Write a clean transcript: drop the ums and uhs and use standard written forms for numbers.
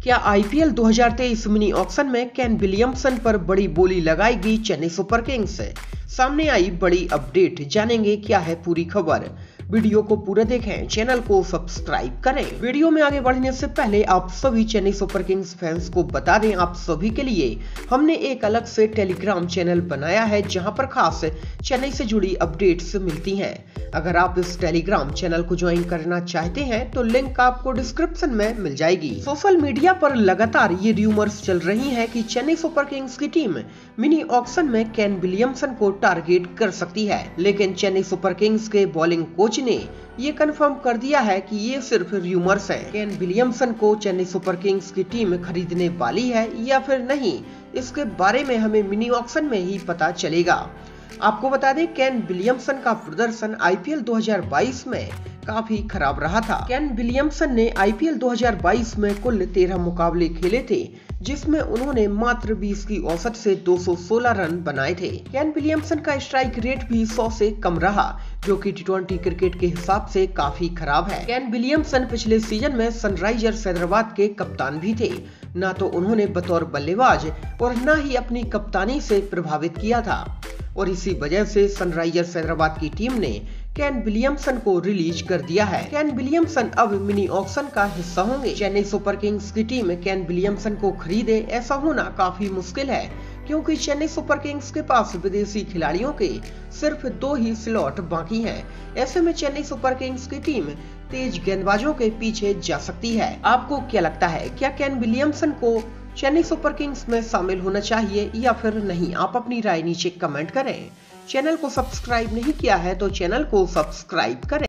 क्या IPL 2023 mini auction में Kane Williamson पर बड़ी बोली लगाएगी चेन्नई सुपर किंग्स? सामने आई बड़ी अपडेट, जानेंगे क्या है पूरी खबर। वीडियो को पूरा देखें, चैनल को सब्सक्राइब करें। वीडियो में आगे बढ़ने से पहले आप सभी चेन्नई सुपर किंग्स फैंस को बता दें, आप सभी के लिए हमने एक अलग से टेलीग्राम चैनल बनाया है जहां पर खास चेन्नई से जुड़ी अपडेट्स मिलती हैं। अगर आप इस टेलीग्राम चैनल को ज्वाइन करना चाहते हैं तो लिंक आपको डिस्क्रिप्शन में मिल जाएगी। सोशल मीडिया पर लगातार ये रूमर्स चल रही हैं कि चेन्नई सुपर किंग्स की टीम मिनी ऑक्शन में केन विलियमसन को टारगेट कर सकती है, लेकिन चेन्नई सुपर किंग्स के बॉलिंग कोच ने ये कंफर्म कर दिया है कि ये सिर्फ रूमर्स हैं। केन विलियमसन को चेन्नई सुपर किंग्स की टीम खरीदने वाली है या फिर नहीं, इसके बारे में हमें मिनी ऑक्शन में ही पता चलेगा। आपको बता दें, केन विलियमसन का प्रदर्शन आईपीएल 2022 में काफी खराब रहा था। केन विलियमसन ने आईपीएल 2022 में कुल 13 मुकाबले खेले थे, जिसमें उन्होंने मात्र 20 की औसत से 216 रन बनाए थे। केन विलियमसन का स्ट्राइक रेट भी 100 से कम रहा, जो कि टी20 क्रिकेट के हिसाब से काफी खराब है। केन विलियमसन पिछले सीजन में सनराइजर्स हैदराबाद के कप्तान भी थे। न तो उन्होंने बतौर बल्लेबाज और न ही अपनी कप्तानी से प्रभावित किया था, और इसी वजह से सनराइजर्स हैदराबाद की टीम ने केन विलियमसन को रिलीज कर दिया है। केन विलियमसन अब मिनी ऑक्शन का हिस्सा होंगे। चेन्नई सुपर किंग्स की टीम केन विलियमसन को खरीदे, ऐसा होना काफी मुश्किल है, क्योंकि चेन्नई सुपर किंग्स के पास विदेशी खिलाड़ियों के सिर्फ 2 ही स्लॉट बाकी हैं। ऐसे में चेन्नई सुपर किंग्स की टीम तेज गेंदबाजों के पीछे जा सकती है। आपको क्या लगता है, क्या केन विलियमसन को चेन्नई सुपर किंग्स में शामिल होना चाहिए या फिर नहीं? आप अपनी राय नीचे कमेंट करें। चैनल को सब्सक्राइब नहीं किया है तो चैनल को सब्सक्राइब करें।